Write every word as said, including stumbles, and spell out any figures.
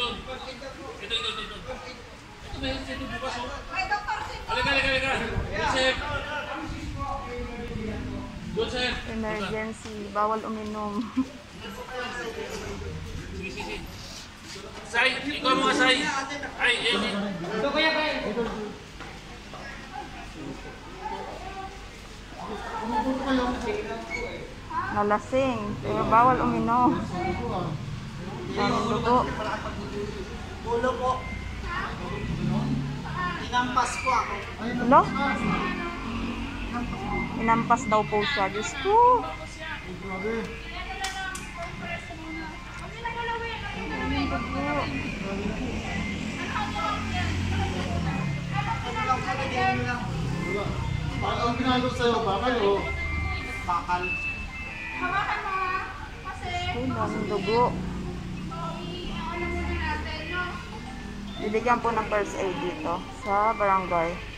Ito, ito, ito. Ito, may ito bukas, oh. Halika, halika, halika. Joseph. Joseph. Emergency. Bawal uminom. Sige, sige. Say, ikaw mga say. Ay, ay, ay. Ito kuya, kuya. Nalasing. Pero bawal uminom. Daming dugo. Ulo po. Inampas po ako. Hello? Inampas daw po siya. Diyos ko. Bakal ang ginagawa sa'yo? Bakal o? Bakal. Ay, daming dugo. Bibigyan po ng first aid dito sa barangay.